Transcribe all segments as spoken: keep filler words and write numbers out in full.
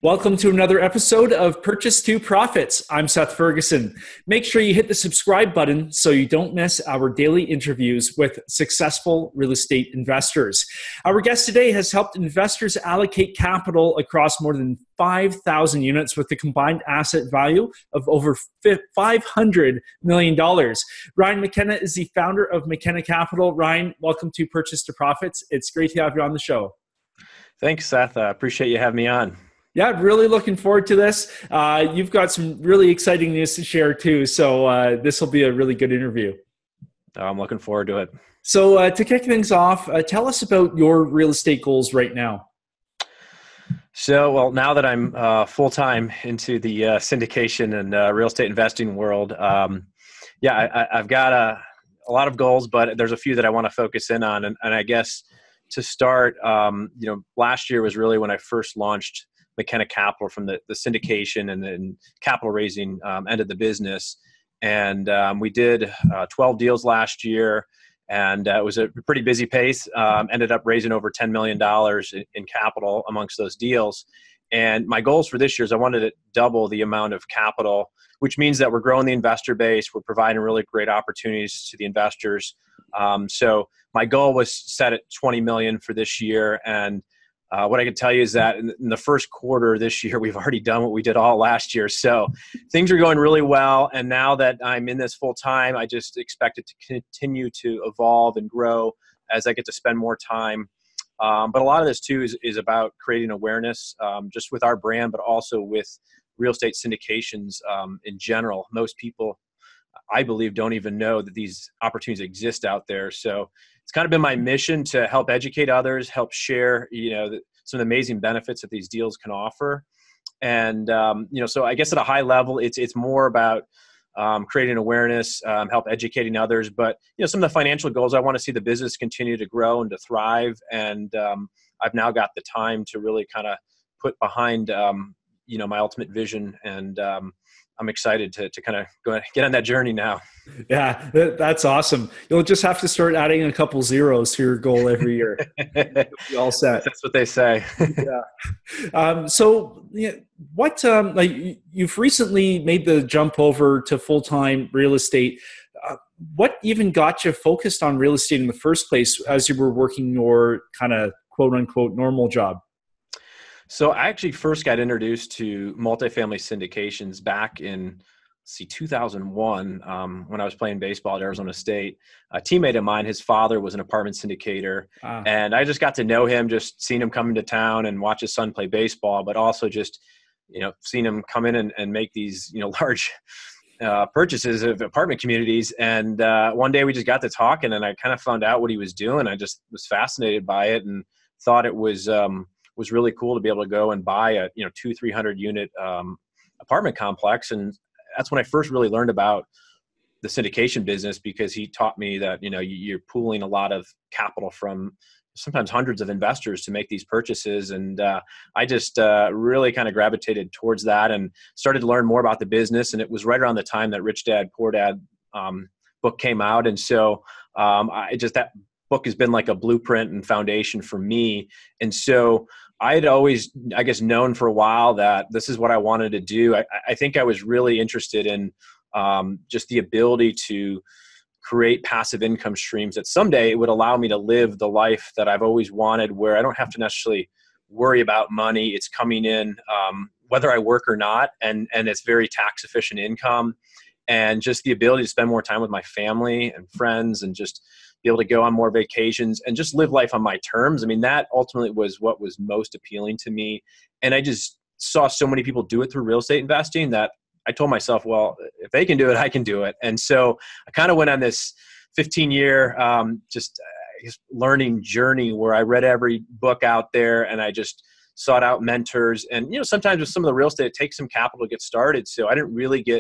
Welcome to another episode of Purchase to Profits. I'm Seth Ferguson. Make sure you hit the subscribe button so you don't miss our daily interviews with successful real estate investors. Our guest today has helped investors allocate capital across more than five thousand units with a combined asset value of over five hundred million dollars. Ryan McKenna is the founder of McKenna Capital. Ryan, welcome to Purchase to Profits. It's great to have you on the show. Thanks, Seth. I appreciate you having me on. Yeah, really looking forward to this. Uh, you've got some really exciting news to share too, so uh, this will be a really good interview. I'm looking forward to it. So uh, to kick things off, uh, tell us about your real estate goals right now. So, well, now that I'm uh, full-time into the uh, syndication and uh, real estate investing world, um, yeah, I, I've got a, a lot of goals, but there's a few that I want to focus in on. And, and I guess to start, um, you know, last year was really when I first launched McKenna Capital from the, the syndication and then capital raising um, end of the business. And um, we did uh, twelve deals last year, and uh, it was a pretty busy pace. Um, ended up raising over ten million dollars in, in capital amongst those deals. And my goals for this year is I wanted to double the amount of capital, which means that we're growing the investor base. We're providing really great opportunities to the investors. Um, so my goal was set at twenty million dollars for this year. And Uh, what I can tell you is that in, in the first quarter this year, we've already done what we did all last year. So things are going really well. And now that I'm in this full time, I just expect it to continue to evolve and grow as I get to spend more time. Um, but a lot of this too is, is about creating awareness um, just with our brand, but also with real estate syndications um, in general. Most people, I believe, don't even know that these opportunities exist out there. So it's kind of been my mission to help educate others, help share, you know, the, some of the amazing benefits that these deals can offer. And, um, you know, so I guess at a high level, it's, it's more about um, creating awareness, um, help educating others. But, you know, some of the financial goals, I want to see the business continue to grow and to thrive. And um, I've now got the time to really kind of put behind, um, you know, my ultimate vision. And um, I'm excited to, to kind of go get on that journey now. Yeah, that's awesome. You'll just have to start adding a couple zeros to your goal every year. You'll be all set. That's what they say. Yeah. Um, so, yeah, what um, like you've recently made the jump over to full-time real estate. Uh, what even got you focused on real estate in the first place as you were working your kind of quote unquote normal job? So I actually first got introduced to multifamily syndications back in, let's see, two thousand one um, when I was playing baseball at Arizona State. A teammate of mine, his father was an apartment syndicator. Ah. And I just got to know him, just seeing him come into town and watch his son play baseball, but also just, you know, seeing him come in and, and make these, you know, large uh, purchases of apartment communities. And uh, one day we just got to talking and I kind of found out what he was doing. I just was fascinated by it and thought it was, um, was really cool to be able to go and buy a, you know, two, three hundred unit um, apartment complex. And that's when I first really learned about the syndication business, because he taught me that, you know, you're pooling a lot of capital from sometimes hundreds of investors to make these purchases. And uh, I just uh, really kind of gravitated towards that and started to learn more about the business. And it was right around the time that Rich Dad, Poor Dad um, book came out. And so um, I just, that book has been like a blueprint and foundation for me. And so I had always, I guess, known for a while that this is what I wanted to do. I, I think I was really interested in um, just the ability to create passive income streams that someday it would allow me to live the life that I've always wanted, where I don't have to necessarily worry about money. It's coming in um, whether I work or not, and and it's very tax efficient income, and just the ability to spend more time with my family and friends, and just be able to go on more vacations and just live life on my terms. I mean, that ultimately was what was most appealing to me. And I just saw so many people do it through real estate investing that I told myself, well, if they can do it, I can do it. And so I kind of went on this fifteen year um, just uh, learning journey where I read every book out there and I just sought out mentors. And, you know, sometimes with some of the real estate, it takes some capital to get started. So I didn't really get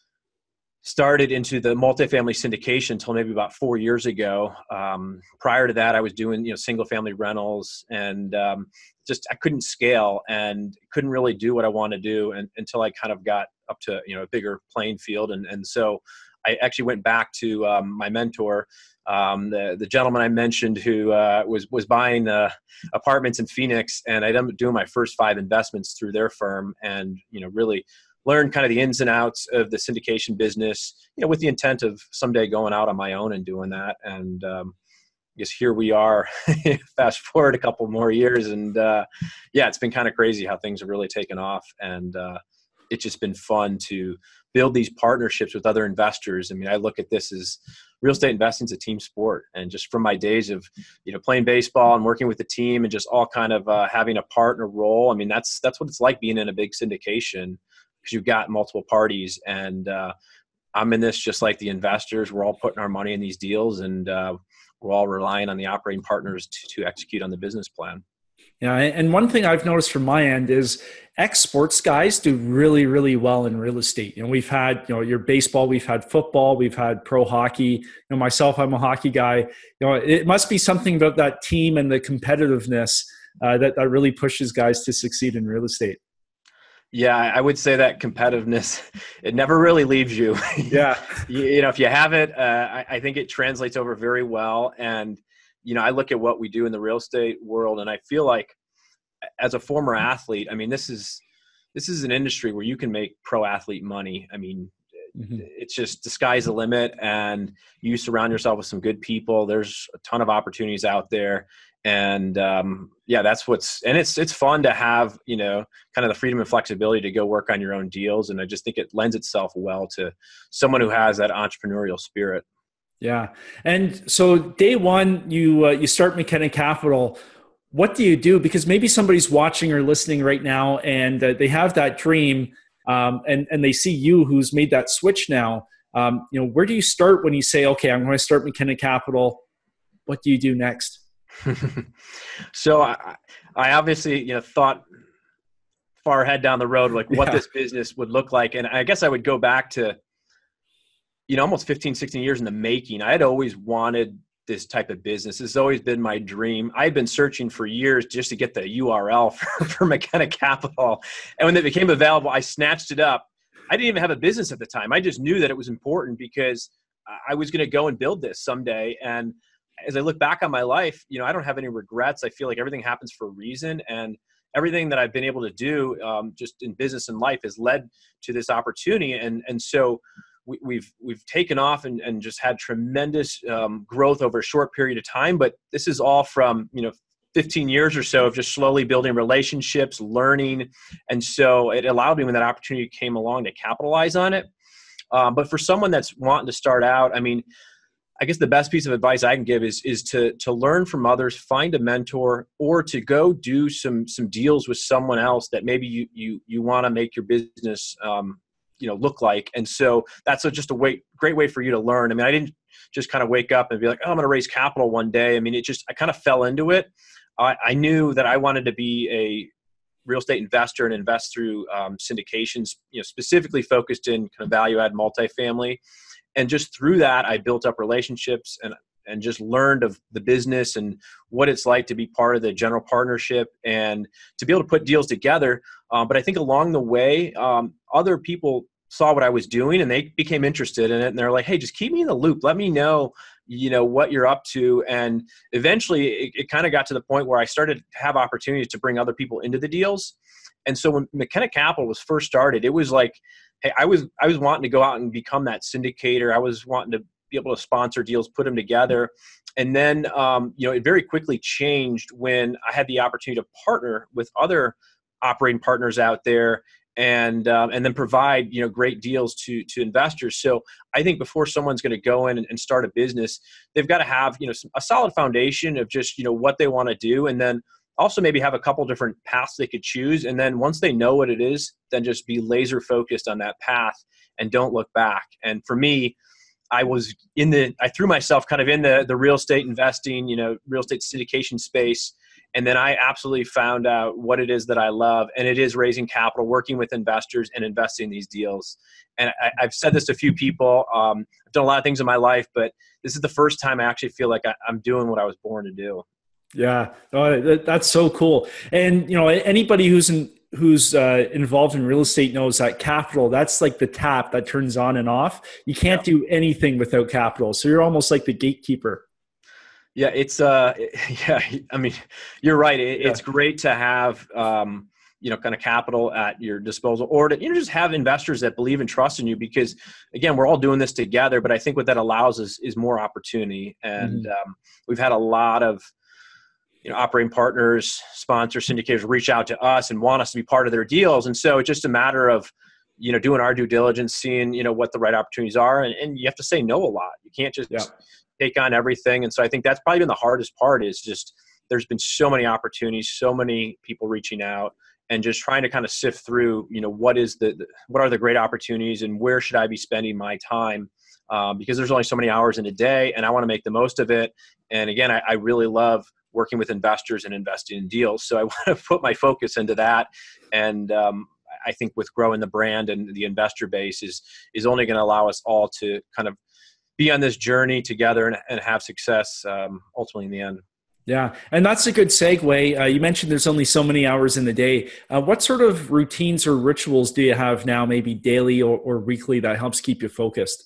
started into the multifamily syndication until maybe about four years ago. Um, prior to that, I was doing, you know, single family rentals, and um, just, I couldn't scale and couldn't really do what I want to do and, until I kind of got up to, you know, a bigger playing field. And, and so I actually went back to um, my mentor, Um, the the gentleman I mentioned who uh, was was buying uh, apartments in Phoenix, and I ended up doing my first five investments through their firm, and you know really learned kind of the ins and outs of the syndication business, you know, with the intent of someday going out on my own and doing that. And um, I guess here we are, fast forward a couple more years, and uh, yeah, it's been kind of crazy how things have really taken off, and uh, it's just been fun to build these partnerships with other investors. I mean, I look at this as real estate investing is a team sport. And just from my days of, you know, playing baseball and working with the team and just all kind of uh, having a partner role, I mean, that's, that's what it's like being in a big syndication, because you've got multiple parties. And uh, I'm in this just like the investors. We're all putting our money in these deals, and uh, we're all relying on the operating partners to, to execute on the business plan. Yeah, and one thing I've noticed from my end is ex-sports guys do really, really well in real estate. You know, we've had, you know, your baseball, we've had football, we've had pro hockey. You know, myself, I'm a hockey guy. You know, it must be something about that team and the competitiveness uh, that, that really pushes guys to succeed in real estate. Yeah, I would say that competitiveness, it never really leaves you. Yeah. you, you know, if you have it, uh, I, I think it translates over very well. And you know, I look at what we do in the real estate world, and I feel like as a former athlete, I mean, this is, this is an industry where you can make pro athlete money. I mean, mm-hmm. it's just the sky's the limit, and you surround yourself with some good people. There's a ton of opportunities out there. And um, yeah, that's what's, and it's, it's fun to have, you know, kind of the freedom and flexibility to go work on your own deals. And I just think it lends itself well to someone who has that entrepreneurial spirit. Yeah. And so day one, you uh, you start McKenna Capital. What do you do? Because maybe somebody's watching or listening right now, and uh, they have that dream, um, and, and they see you who's made that switch now. Um, you know, where do you start when you say, okay, I'm going to start McKenna Capital? What do you do next? So I, I obviously, you know, thought far ahead down the road, like what yeah. this business would look like. And I guess I would go back to, you know, almost fifteen, sixteen years in the making. I had always wanted this type of business. This has always been my dream. I've been searching for years just to get the U R L for, for McKenna Capital. And when it became available, I snatched it up. I didn't even have a business at the time. I just knew that it was important because I was going to go and build this someday. And as I look back on my life, you know, I don't have any regrets. I feel like everything happens for a reason. And everything that I've been able to do um, just in business and life has led to this opportunity. And, and so we, we've, we've taken off and, and just had tremendous um, growth over a short period of time. But this is all from, you know, fifteen years or so of just slowly building relationships, learning. And so it allowed me when that opportunity came along to capitalize on it. Um, but for someone that's wanting to start out, I mean, I guess the best piece of advice I can give is is to to learn from others, find a mentor, or to go do some some deals with someone else that maybe you you you want to make your business um, you know look like. And so that's a, just a way, great way for you to learn. I mean, I didn't just kind of wake up and be like, oh, I'm going to raise capital one day. I mean, it just I kind of fell into it. I, I knew that I wanted to be a real estate investor and invest through um, syndications, you know, specifically focused in kind of value add multifamily. And just through that, I built up relationships and and just learned of the business and what it's like to be part of the general partnership and to be able to put deals together. Um, but I think along the way, um, other people saw what I was doing and they became interested in it. And they're like, hey, just keep me in the loop. Let me know, you know, what you're up to. And eventually it, it kind of got to the point where I started to have opportunities to bring other people into the deals. And so when McKenna Capital was first started, it was like, hey, I was I was wanting to go out and become that syndicator. I was wanting to be able to sponsor deals, put them together. And then, um, you know, it very quickly changed when I had the opportunity to partner with other operating partners out there and um, and then provide, you know, great deals to to investors. So I think before someone's going to go in and, and start a business, they've got to have, you know, some, a solid foundation of just, you know, what they want to do. And then also maybe have a couple different paths they could choose. And then once they know what it is, then just be laser focused on that path and don't look back. And for me, I was in the, I threw myself kind of in the, the real estate investing, you know, real estate syndication space. And then I absolutely found out what it is that I love. And it is raising capital, working with investors and investing in these deals. And I, I've said this to a few people. Um, I've done a lot of things in my life, but this is the first time I actually feel like I, I'm doing what I was born to do. Yeah, oh, that's so cool. And, you know, anybody who's in, who's uh, involved in real estate knows that capital, that's like the tap that turns on and off. You can't Yeah. do anything without capital. So you're almost like the gatekeeper. Yeah, it's uh, yeah. I mean, you're right. It, Yeah. it's great to have um, you know, kind of capital at your disposal, or to, you know, just have investors that believe and trust in you. Because again, we're all doing this together. But I think what that allows us is more opportunity, and Mhm. um, we've had a lot of you know operating partners, sponsors, syndicators reach out to us and want us to be part of their deals. And so it's just a matter of you know doing our due diligence, seeing you know what the right opportunities are, and, and you have to say no a lot. You can't just Yeah. take on everything. And so I think that's probably been the hardest part, is just there's been so many opportunities, so many people reaching out, and just trying to kind of sift through, you know, what is the, the what are the great opportunities and where should I be spending my time? Um, because there's only so many hours in a day and I want to make the most of it. And again, I, I really love working with investors and investing in deals. So I want to put my focus into that. And um, I think with growing the brand and the investor base is, is only going to allow us all to kind of be on this journey together and, and have success um, ultimately in the end. Yeah. And that's a good segue. Uh, you mentioned there's only so many hours in the day. Uh, what sort of routines or rituals do you have now, maybe daily or, or weekly, that helps keep you focused?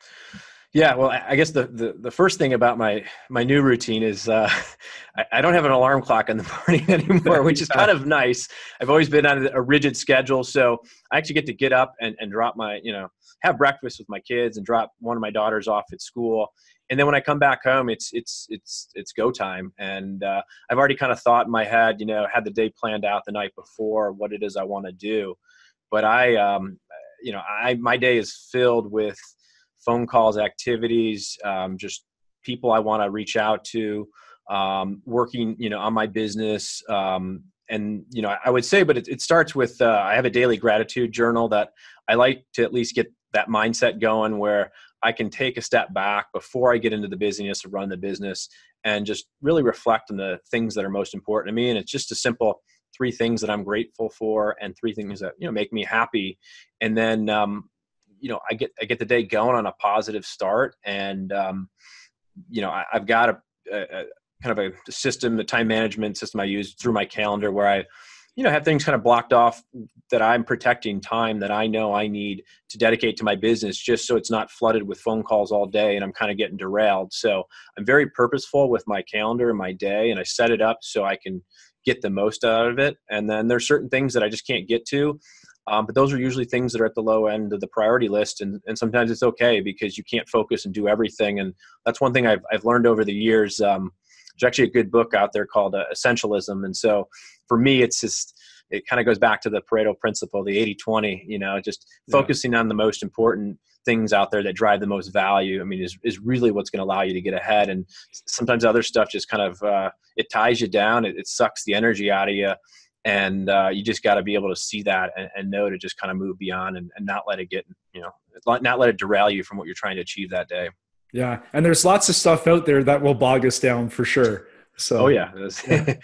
Yeah, well, I guess the, the, the first thing about my my new routine is uh, I, I don't have an alarm clock in the morning anymore, which is kind of nice. I've always been on a rigid schedule, so I actually get to get up and, and drop my, you know, have breakfast with my kids and drop one of my daughters off at school. And then when I come back home, it's it's it's it's go time. And uh, I've already kind of thought in my head, you know, had the day planned out the night before, what it is I want to do. But I, um, you know, I my day is filled with phone calls, activities, um, just people I want to reach out to, um, working, you know, on my business. Um, and, you know, I would say, but it, it starts with, uh, I have a daily gratitude journal that I like to at least get that mindset going, where I can take a step back before I get into the busyness of running the business and just really reflect on the things that are most important to me. And it's just a simple three things that I'm grateful for and three things that, you know, make me happy. And then, um, you know, I get, I get the day going on a positive start. And, um, you know, I, I've got a, a, a kind of a system, the time management system I use through my calendar, where I, you know, have things kind of blocked off that I'm protecting time that I know I need to dedicate to my business, just so it's not flooded with phone calls all day and I'm kind of getting derailed. So I'm very purposeful with my calendar and my day, and I set it up so I can get the most out of it. And then there's certain things that I just can't get to. Um, but those are usually things that are at the low end of the priority list. And, and sometimes it's okay because you can't focus and do everything. And that's one thing I've, I've learned over the years. Um, there's actually a good book out there called uh, Essentialism. And so for me, it's just, it kind of goes back to the Pareto principle, the eighty twenty, you know, just Yeah. focusing on the most important things out there that drive the most value. I mean, is, is really what's going to allow you to get ahead. And sometimes other stuff just kind of, uh, it ties you down. It, it sucks the energy out of you. And uh, you just got to be able to see that and, and know to just kind of move beyond and, and not let it get, you know, not let it derail you from what you're trying to achieve that day. Yeah. And there's lots of stuff out there that will bog us down for sure. So, oh yeah. yeah.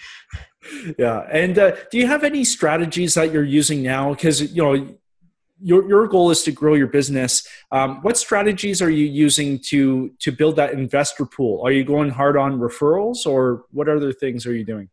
yeah. And uh, do you have any strategies that you're using now? Because, you know, your, your goal is to grow your business. Um, what strategies are you using to, to build that investor pool? Are you going hard on referrals, or what other things are you doing?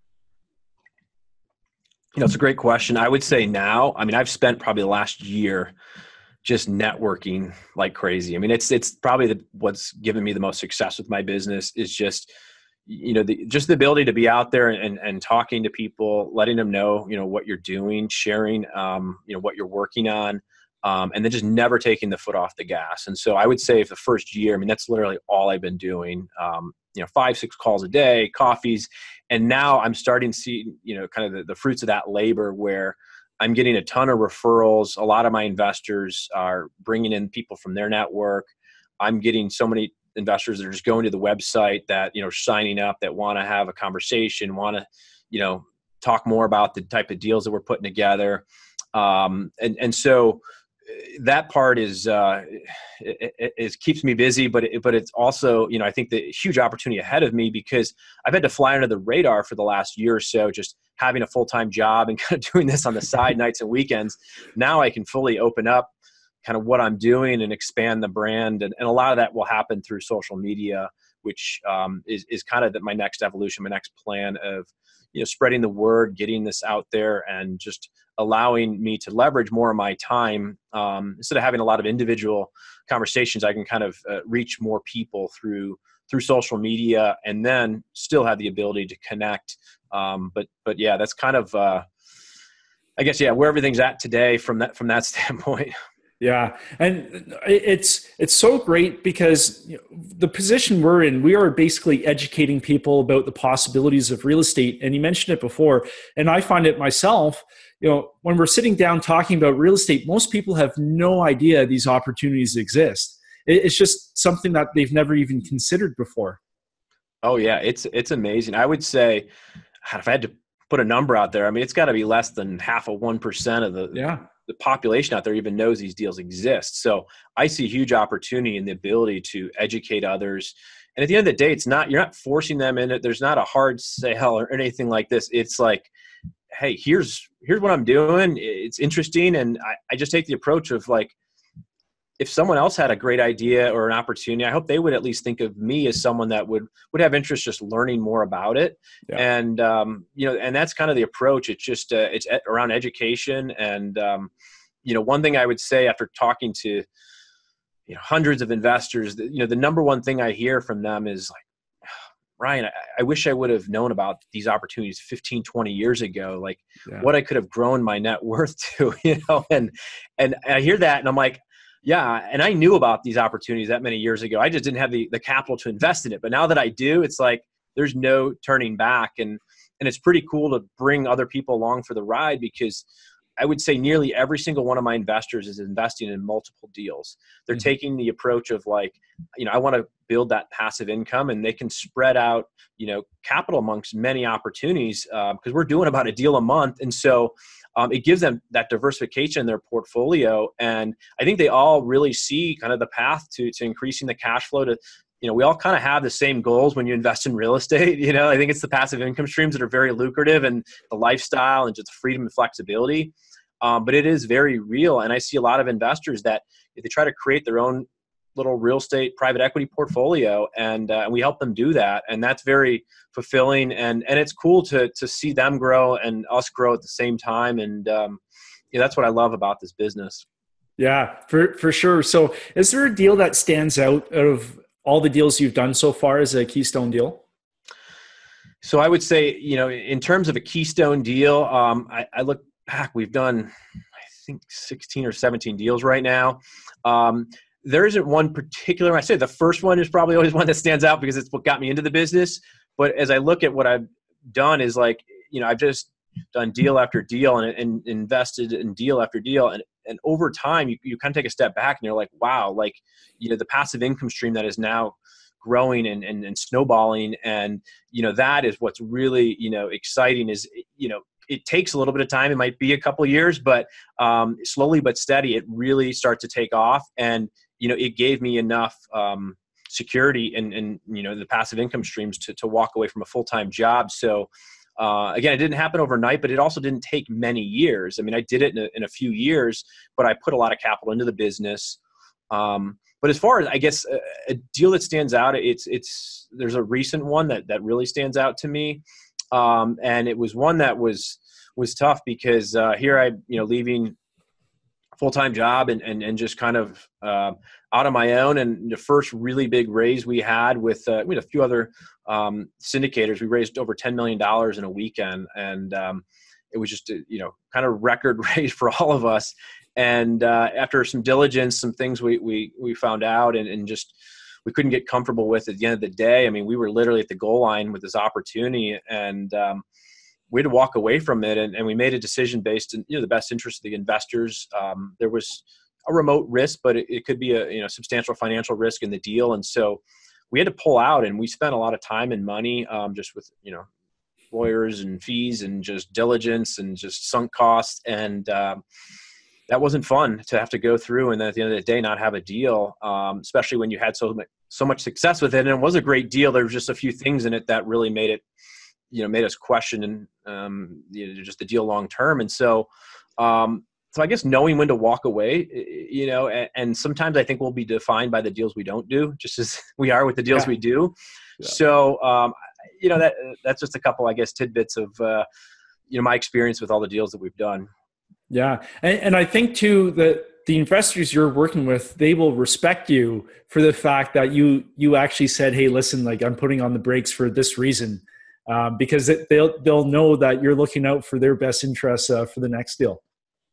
You know, it's a great question. I would say now, I mean, I've spent probably the last year just networking like crazy. I mean, it's, it's probably the, what's given me the most success with my business is just, you know, the, just the ability to be out there and, and talking to people, letting them know, you know, what you're doing, sharing, um, you know, what you're working on, um, and then just never taking the foot off the gas. And so I would say for the first year, I mean, that's literally all I've been doing, um, you know, five, six calls a day, coffees. And now I'm starting to see, you know, kind of the, the fruits of that labor, where I'm getting a ton of referrals. A lot of my investors are bringing in people from their network. I'm getting so many investors that are just going to the website, that, you know, signing up, that want to have a conversation, want to, you know, talk more about the type of deals that we're putting together. Um, and, and so that part is, uh, it, it, it keeps me busy, but it, but it's also, you know, I think the huge opportunity ahead of me, because I've had to fly under the radar for the last year or so, just having a full-time job and kind of doing this on the side nights and weekends. Now I can fully open up kind of what I'm doing and expand the brand. And, and a lot of that will happen through social media. which um, is, is kind of the, my next evolution, my next plan of, you know, spreading the word, getting this out there, and just allowing me to leverage more of my time. Um, instead of having a lot of individual conversations, I can kind of uh, reach more people through through social media, and then still have the ability to connect. Um, but but yeah, that's kind of uh, I guess yeah where everything's at today from that from that standpoint. Yeah. And it's, it's so great because, you know, the position we're in, we are basically educating people about the possibilities of real estate. And you mentioned it before, and I find it myself, you know, when we're sitting down talking about real estate, most people have no idea these opportunities exist. It's just something that they've never even considered before. Oh yeah. It's, it's amazing. I would say, if I had to put a number out there, I mean, it's got to be less than half of one percent of the, yeah. the population out there even knows these deals exist. So I see huge opportunity in the ability to educate others. And at the end of the day, it's not, you're not forcing them in it. There's not a hard sale or anything like this. It's like, hey, here's, here's what I'm doing. It's interesting. And I, I just take the approach of like, if someone else had a great idea or an opportunity, I hope they would at least think of me as someone that would, would have interest just learning more about it. Yeah. And, um, you know, and that's kind of the approach. It's just, uh, it's around education. And, um, you know, one thing I would say after talking to, you know, hundreds of investors, you know, the number one thing I hear from them is like, Ryan, I, I wish I would have known about these opportunities fifteen, twenty years ago, like yeah. what I could have grown my net worth to, you know, and, and I hear that and I'm like, yeah. And I knew about these opportunities that many years ago. I just didn't have the, the capital to invest in it. But now that I do, it's like, there's no turning back. And, and it's pretty cool to bring other people along for the ride, because I would say nearly every single one of my investors is investing in multiple deals. They're mm-hmm. taking the approach of like, you know, I want to build that passive income, and they can spread out, you know, capital amongst many opportunities because um, we're doing about a deal a month. And so Um, it gives them that diversification in their portfolio. And I think they all really see kind of the path to, to increasing the cash flow to, you know, we all kind of have the same goals when you invest in real estate. You know, I think it's the passive income streams that are very lucrative, and the lifestyle and just the freedom and flexibility. Um, but it is very real. And I see a lot of investors that if they try to create their own little real estate private equity portfolio, and uh, we help them do that. And that's very fulfilling. And, and it's cool to, to see them grow and us grow at the same time. And um, yeah, that's what I love about this business. Yeah, for, for sure. So is there a deal that stands out of all the deals you've done so far as a keystone deal? So I would say, you know, in terms of a keystone deal, um, I, I look back, we've done, I think sixteen or seventeen deals right now. Um, There isn't one particular, I say the first one is probably always one that stands out because it's what got me into the business. But as I look at what I've done is like, you know, I've just done deal after deal and, and invested in deal after deal. And, and over time, you, you kind of take a step back and you're like, wow, like, you know, the passive income stream that is now growing and, and, and snowballing. And, you know, that is what's really, you know, exciting is, you know, it takes a little bit of time. It might be a couple of years, but um, slowly but steady, it really starts to take off. And, you know, it gave me enough um, security and, and, you know, the passive income streams to, to walk away from a full-time job. So uh, again, it didn't happen overnight, but it also didn't take many years. I mean, I did it in a, in a few years, but I put a lot of capital into the business. Um, but as far as, I guess, a, a deal that stands out, it's, it's, there's a recent one that, that really stands out to me. Um, and it was one that was, was tough because uh, here I, you know, leaving full-time job and, and, and just kind of uh, out on my own. And the first really big raise we had with, uh, we had a few other um, syndicators, we raised over ten million dollars in a weekend. And um, it was just, a, you know, kind of record raise for all of us. And uh, after some diligence, some things we, we, we found out and, and just, we couldn't get comfortable with at the end of the day. I mean, we were literally at the goal line with this opportunity, and um, we had to walk away from it. And, and we made a decision based in, you know, the best interest of the investors. Um, there was a remote risk, but it, it could be a, you know, substantial financial risk in the deal. And so we had to pull out, and we spent a lot of time and money um, just with, you know, lawyers and fees and just diligence and just sunk costs. And um, that wasn't fun to have to go through. And then at the end of the day, not have a deal, um, especially when you had so much, so much success with it. And it was a great deal. There was just a few things in it that really made it, you know, made us question and um, you know, just the deal long term. And so, um, so I guess knowing when to walk away, you know, and, and sometimes I think we'll be defined by the deals we don't do, just as we are with the deals Yeah. we do. Yeah. So, um, you know, that that's just a couple, I guess, tidbits of, uh, you know, my experience with all the deals that we've done. Yeah. And, and I think too, that the investors you're working with, they will respect you for the fact that you, you actually said, hey, listen, like I'm putting on the brakes for this reason, um, because it, they'll, they'll know that you're looking out for their best interests uh, for the next deal.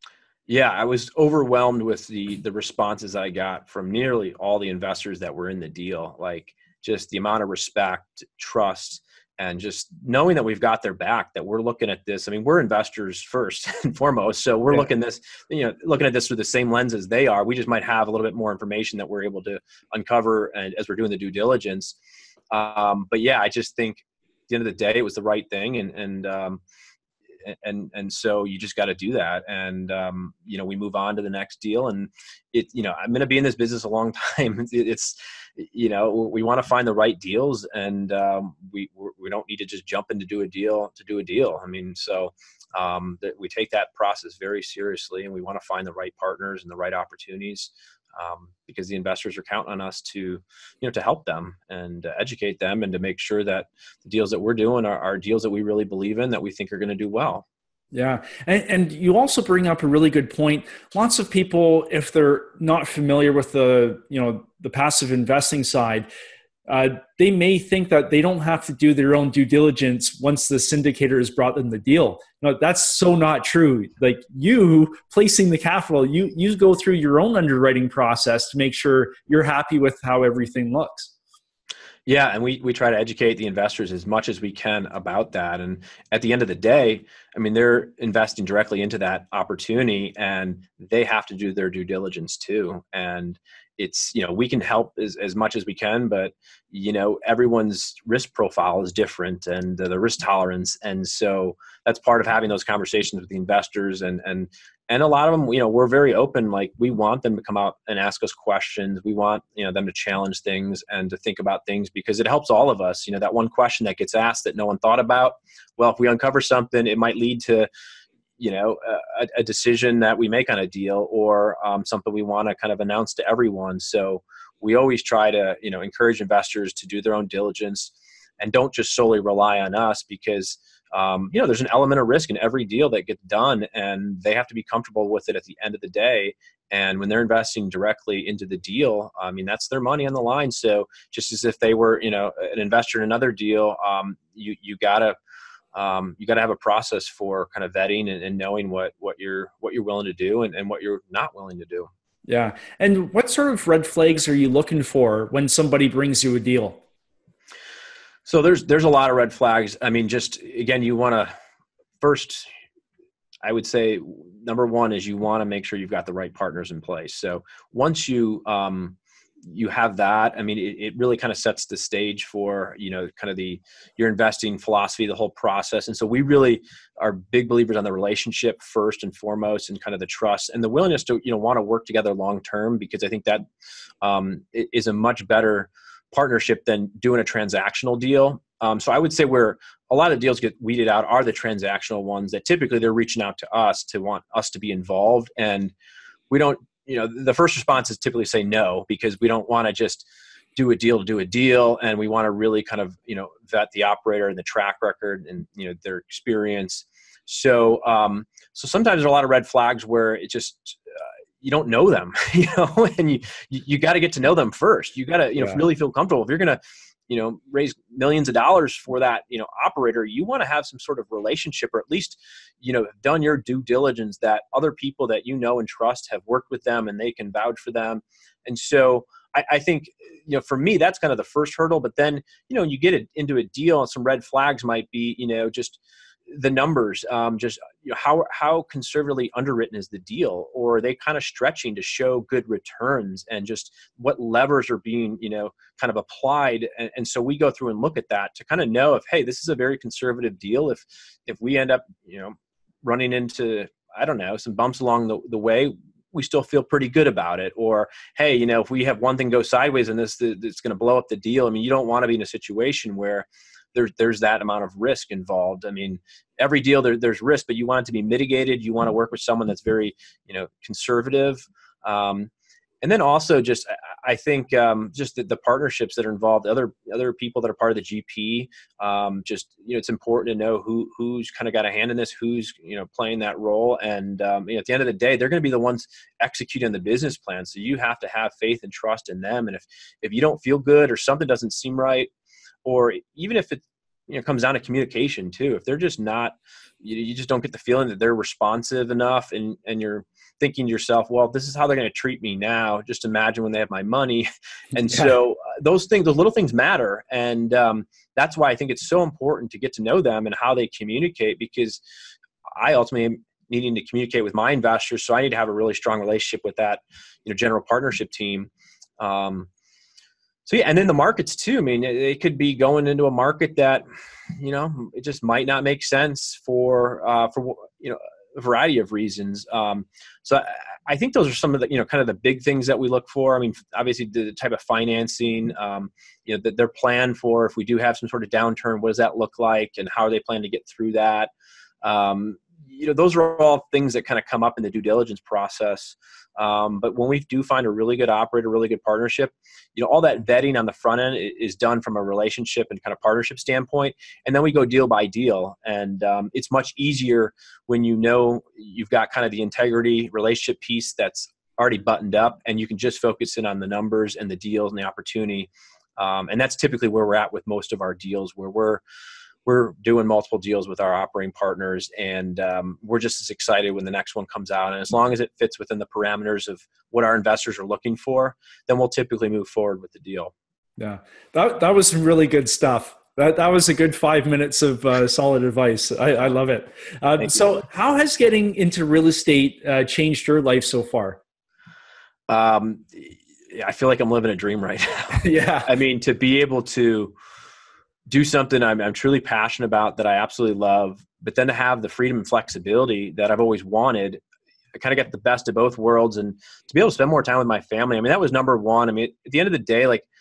Yeah, I was overwhelmed with the the responses I got from nearly all the investors that were in the deal. Like just the amount of respect, trust, and just knowing that we've got their back, that we're looking at this. I mean, we're investors first and foremost. So we're yeah. looking this, you know, looking at this through the same lens as they are. We just might have a little bit more information that we're able to uncover and as we're doing the due diligence. Um, but yeah, I just think at the end of the day, it was the right thing. And, and, um, And, and so you just got to do that. And, um, you know, we move on to the next deal, and it, you know, I'm going to be in this business a long time. It's, you know, we want to find the right deals, and, um, we, we don't need to just jump in to do a deal to do a deal. I mean, so, um, that we take that process very seriously, and we want to find the right partners and the right opportunities. Um, because the investors are counting on us to, you know, to help them and uh, educate them, and to make sure that the deals that we're doing are, are deals that we really believe in, that we think are going to do well. Yeah. And, and you also bring up a really good point. Lots of people, if they're not familiar with the, you know, the passive investing side, uh, they may think that they don't have to do their own due diligence once the syndicator has brought them the deal. No, that's so not true. Like you placing the capital, you, you go through your own underwriting process to make sure you're happy with how everything looks. Yeah, and we we try to educate the investors as much as we can about that. And at the end of the day, I mean, they're investing directly into that opportunity, and they have to do their due diligence too. And it's, you know, we can help as, as much as we can, but, you know, everyone's risk profile is different, and the, the risk tolerance. And so that's part of having those conversations with the investors. And, and, and a lot of them, you know, we're very open. Like we want them to come out and ask us questions. We want, you know, them to challenge things and to think about things, because it helps all of us. You know, that one question that gets asked that no one thought about, well, if we uncover something, it might lead to, you know, a, a decision that we make on a deal, or um, something we want to kind of announce to everyone. So we always try to, you know, encourage investors to do their own diligence and don't just solely rely on us, because, um, you know, there's an element of risk in every deal that gets done, and they have to be comfortable with it at the end of the day. And when they're investing directly into the deal, I mean, that's their money on the line. So just as if they were, you know, an investor in another deal, um, you, you gotta, Um, you got to have a process for kind of vetting and, and knowing what, what you're, what you're willing to do and, and what you're not willing to do. Yeah. And what sort of red flags are you looking for when somebody brings you a deal? So there's, there's a lot of red flags. I mean, just, again, you want to first, I would say number one is you want to make sure you've got the right partners in place. So once you, um, you have that, I mean, it, it really kind of sets the stage for, you know, kind of the, your investing philosophy, the whole process. And so we really are big believers on the relationship first and foremost, and kind of the trust and the willingness to, you know, want to work together long-term, because I think that um, is a much better partnership than doing a transactional deal. Um, so I would say where a lot of deals get weeded out are the transactional ones that typically they're reaching out to us to want us to be involved. And we don't, you know, the first response is typically say no, because we don't want to just do a deal to do a deal. And we want to really kind of, you know, vet the operator and the track record and, you know, their experience. So, um, so sometimes there are a lot of red flags where it just, uh, you don't know them, you know, and you, you, you got to get to know them first. You got to, you know, yeah. really feel comfortable. If you're going to, you know, raise millions of dollars for that, you know, operator, you want to have some sort of relationship, or at least, you know, done your due diligence that other people that you know and trust have worked with them and they can vouch for them. And so I, I think, you know, for me, that's kind of the first hurdle. But then, you know, you get it into a deal, and some red flags might be, you know, just the numbers, um, just, you know, how, how conservatively underwritten is the deal, or are they kind of stretching to show good returns, and just what levers are being, you know, kind of applied. And, and so we go through and look at that to kind of know if, hey, this is a very conservative deal. If, if we end up, you know, running into, I don't know, some bumps along the, the way, we still feel pretty good about it. Or, hey, you know, if we have one thing go sideways and this, it's going to blow up the deal. I mean, you don't want to be in a situation where, there's there's that amount of risk involved. I mean, every deal there, there's risk, but you want it to be mitigated. You want to work with someone that's very, you know, conservative. Um, and then also just, I think um, just the, the partnerships that are involved, other other people that are part of the G P, um, just, you know, it's important to know who who's kind of got a hand in this, who's, you know, playing that role. And um, you know, at the end of the day, they're going to be the ones executing the business plan. So you have to have faith and trust in them. And if, if you don't feel good or something doesn't seem right, or even if it, you know, comes down to communication too, if they're just not, you, you just don't get the feeling that they're responsive enough, and, and you're thinking to yourself, well, this is how they're going to treat me now. Just imagine when they have my money. And so uh, those things, those little things matter. And um, that's why I think it's so important to get to know them and how they communicate, because I ultimately am needing to communicate with my investors. So I need to have a really strong relationship with that, you know, general partnership team. Um, so yeah, and then the markets too. I mean, it, it could be going into a market that, you know, it just might not make sense for, uh, for, you know, a variety of reasons. Um, so I, I think those are some of the, you know, kind of the big things that we look for. I mean, obviously the type of financing, um, you know, that they're planned for, if we do have some sort of downturn, what does that look like, and how are they planning to get through that? Um, you know, those are all things that kind of come up in the due diligence process. Um, but when we do find a really good operator, really good partnership, you know, all that vetting on the front end is done from a relationship and kind of partnership standpoint. And then we go deal by deal. And um, it's much easier when you know you've got kind of the integrity relationship piece that's already buttoned up, and you can just focus in on the numbers and the deals and the opportunity. Um, and that's typically where we're at with most of our deals, where we're we're doing multiple deals with our operating partners, and um, we're just as excited when the next one comes out. And as long as it fits within the parameters of what our investors are looking for, then we'll typically move forward with the deal. Yeah, that that was some really good stuff. That that was a good five minutes of uh, solid advice. I, I love it. Uh, so you. How has getting into real estate uh, changed your life so far? Um, I feel like I'm living a dream right now. Yeah. I mean, to be able to do something I'm, I'm truly passionate about, that I absolutely love, but then to have the freedom and flexibility that I've always wanted. I kind of get the best of both worlds, and to be able to spend more time with my family. I mean, that was number one. I mean, at the end of the day, like,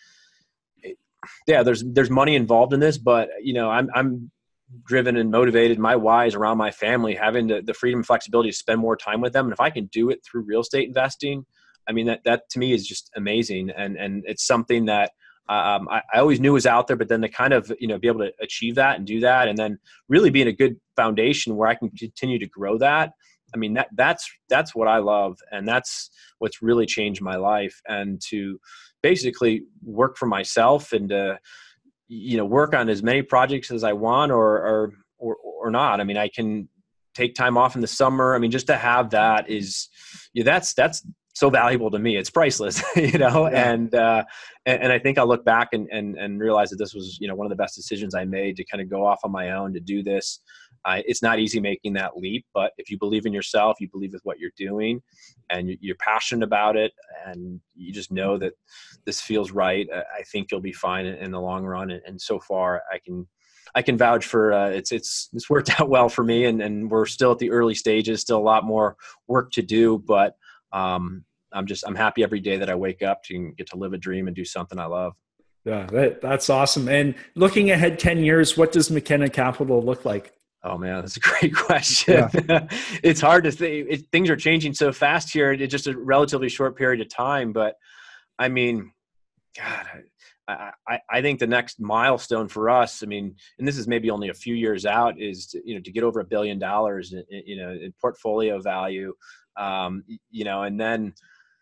yeah, there's, there's money involved in this, but you know, I'm, I'm driven and motivated. My why is around my family, having the, the freedom and flexibility to spend more time with them. And if I can do it through real estate investing, I mean, that, that to me is just amazing. And, and it's something that, Um, I, I always knew was out there, but then to kind of, you know, be able to achieve that and do that, and then really be in a good foundation where I can continue to grow that. I mean, that that's, that's what I love. And that's what's really changed my life. And to basically work for myself and to, you know, work on as many projects as I want, or, or, or, or not. I mean, I can take time off in the summer. I mean, just to have that is, yeah, that's, that's, so valuable to me. It's priceless, you know, yeah. and, uh, and, and I think I'll look back and, and, and realize that this was, you know, one of the best decisions I made to kind of go off on my own to do this. Uh, it's not easy making that leap, but if you believe in yourself, you believe with what you're doing, and you're passionate about it, and you just know that this feels right, I think you'll be fine in, in the long run. And, and so far I can, I can vouch for uh, it's, it's, it's worked out well for me, and, and we're still at the early stages, still a lot more work to do, but um, I'm just, I'm happy every day that I wake up to get to live a dream and do something I love. Yeah, that, that's awesome. And looking ahead ten years, what does McKenna Capital look like? Oh man, that's a great question. Yeah. It's hard to think. It, things are changing so fast here in just a relatively short period of time. But I mean, God, I, I, I think the next milestone for us, I mean, and this is maybe only a few years out, is to, you know, to get over a billion dollars, in, you know, in portfolio value, um, you know, and then,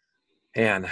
man,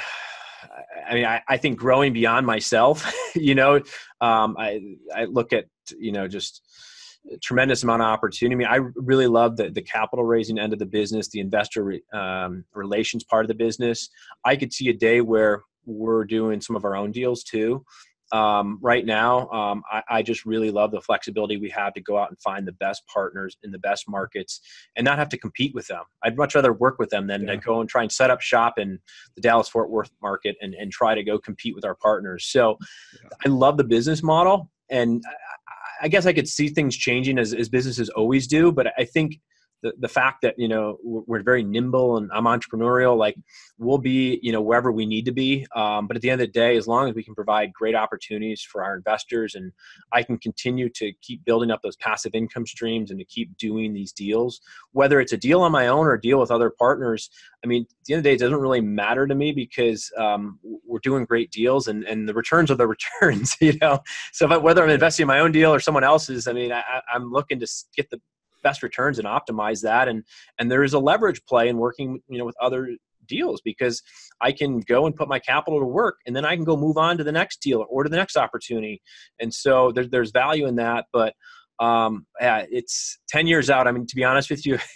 I mean, I, I think growing beyond myself, you know, um, I, I look at, you know, just a tremendous amount of opportunity. I mean, I really love the, the capital raising end of the business, the investor um, relations part of the business. I could see a day where we're doing some of our own deals too. Um, right now, um, I, I just really love the flexibility we have to go out and find the best partners in the best markets and not have to compete with them. I'd much rather work with them than yeah. to go and try and set up shop in the Dallas-Fort Worth market and, and try to go compete with our partners. So yeah. I love the business model, and I, I guess I could see things changing as, as businesses always do, but I think the, the fact that, you know, we're, we're very nimble and I'm entrepreneurial, like we'll be, you know, wherever we need to be. Um, but at the end of the day, as long as we can provide great opportunities for our investors and I can continue to keep building up those passive income streams and to keep doing these deals, whether it's a deal on my own or a deal with other partners, I mean, at the end of the day, it doesn't really matter to me because um, we're doing great deals and, and the returns are the returns, you know? So if I, whether I'm investing in my own deal or someone else's, I mean, I, I'm looking to get the best returns and optimize that. And, and there is a leverage play in working, you know, with other deals because I can go and put my capital to work and then I can go move on to the next deal or to the next opportunity. And so there, there's value in that, but um, yeah, it's ten years out. I mean, to be honest with you,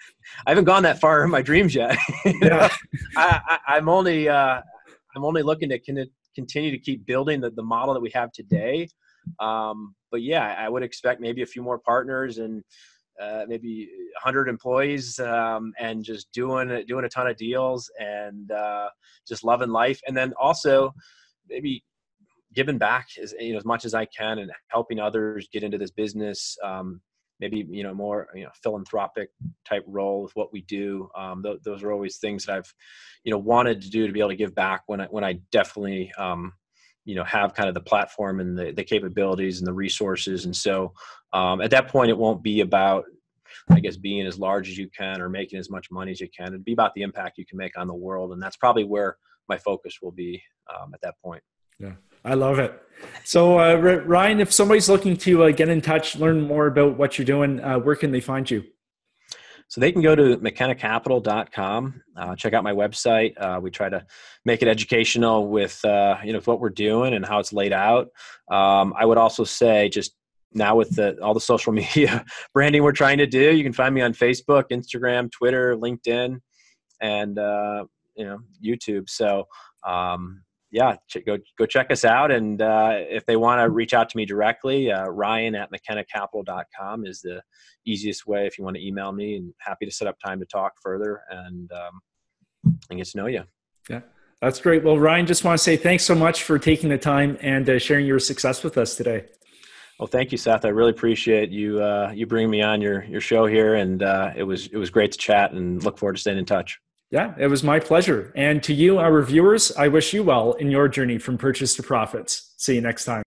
I haven't gone that far in my dreams yet. Yeah. I, I, I'm only, uh, I'm only looking to con- continue to keep building the, the model that we have today. Um, but yeah, I would expect maybe a few more partners and uh, maybe a hundred employees, um, and just doing, doing a ton of deals and, uh, just loving life. And then also maybe giving back as, you know, as much as I can and helping others get into this business. Um, maybe, you know, more, you know, philanthropic type role with what we do. Um, th- those are always things that I've, you know, wanted to do to be able to give back when I, when I definitely, um, you know, have kind of the platform and the, the capabilities and the resources. And so um, at that point, it won't be about, I guess, being as large as you can or making as much money as you can. It'd be about the impact you can make on the world. And that's probably where my focus will be um, at that point. Yeah, I love it. So uh, Ryan, if somebody's looking to uh, get in touch, learn more about what you're doing, uh, where can they find you? So they can go to mckenna capital dot com, uh, check out my website. Uh, we try to make it educational with, uh, you know, what we're doing and how it's laid out. Um, I would also say just now with the, all the social media branding we're trying to do, you can find me on Facebook, Instagram, Twitter, LinkedIn, and, uh, you know, YouTube. So, um, yeah, ch- go go check us out. And uh, if they want to reach out to me directly, uh, Ryan at mckenna capital dot com is the easiest way if you want to email me, and happy to set up time to talk further and, um, and get to know you. Yeah, that's great. Well, Ryan, just want to say thanks so much for taking the time and uh, sharing your success with us today. Well, thank you, Seth. I really appreciate you uh, you bringing me on your your show here, and uh, it was it was great to chat, and look forward to staying in touch. Yeah, it was my pleasure. And to you, our viewers, I wish you well in your journey from purchase to profits. See you next time.